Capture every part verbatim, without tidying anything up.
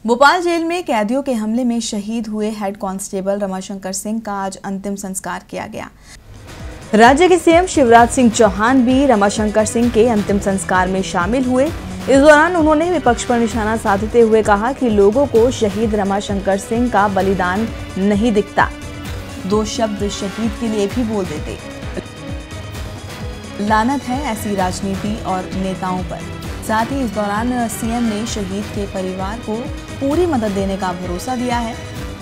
Bhopal jail में कैदियों के हमले में शहीद हुए हेड कांस्टेबल रमाशंकर सिंह का आज अंतिम संस्कार किया गया। राज्य के सीएम शिवराज सिंह चौहान भी रमाशंकर सिंह के अंतिम संस्कार में शामिल हुए। इस दौरान उन्होंने विपक्ष पर निशाना साधते हुए कहा कि लोगों को शहीद रमाशंकर सिंह का बलिदान नहीं दिखता, दो शब्द शहीद के लिए भी बोल देते। लानत है ऐसी राजनीति और नेताओं पर। साथ ही इस दौरान सीएम ने शहीद के परिवार को पूरी मदद देने का भरोसा दिया है।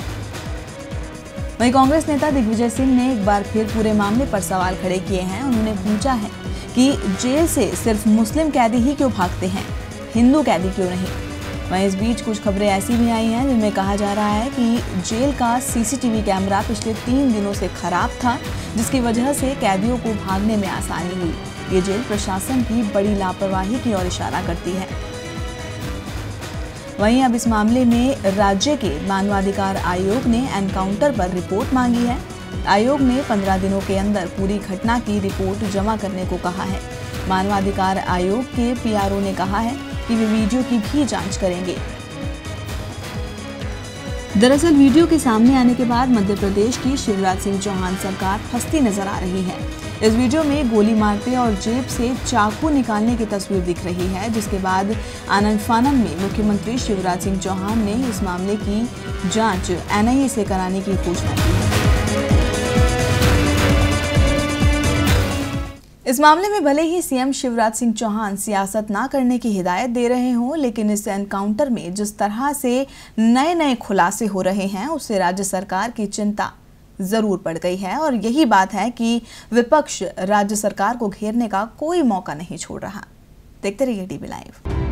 वहीं कांग्रेस नेता दिग्विजय सिंह ने एक बार फिर पूरे मामले पर सवाल खड़े किए हैं। उन्होंने पूछा है कि जेल से सिर्फ मुस्लिम कैदी ही क्यों भागते हैं, हिंदू कैदी क्यों नहीं। वहीं इस बीच कुछ खबरें ऐसी भी आई हैं जिनमें कहा जा रहा है कि जेल का सीसीटीवी कैमरा पिछले तीन दिनों से खराब था, जिसकी वजह से कैदियों को भागने में आसानी हुई। ये जेल प्रशासन की बड़ी लापरवाही की ओर इशारा करती है। वहीं अब इस मामले में राज्य के मानवाधिकार आयोग ने एनकाउंटर पर रिपोर्ट मांगी है। आयोग ने पंद्रह दिनों के अंदर पूरी घटना की रिपोर्ट जमा करने को कहा है। मानवाधिकार आयोग के पीआरओ ने कहा है कि वे वीडियो की भी जांच करेंगे। दरअसल वीडियो के सामने आने के बाद मध्य प्रदेश की शिवराज सिंह चौहान सरकार फंसती नजर आ रही है। इस वीडियो में गोली मारते और जेब से चाकू निकालने की तस्वीर दिख रही है, जिसके बाद आनन फानन में मुख्यमंत्री शिवराज सिंह चौहान ने इस मामले की जांच एनआईए से कराने की घोषणा की है। इस मामले में भले ही सीएम शिवराज सिंह चौहान सियासत ना करने की हिदायत दे रहे हों, लेकिन इस एनकाउंटर में जिस तरह से नए नए खुलासे हो रहे हैं, उससे राज्य सरकार की चिंता जरूर पड़ गई है। और यही बात है कि विपक्ष राज्य सरकार को घेरने का कोई मौका नहीं छोड़ रहा। देखते रहिए टीवी लाइव।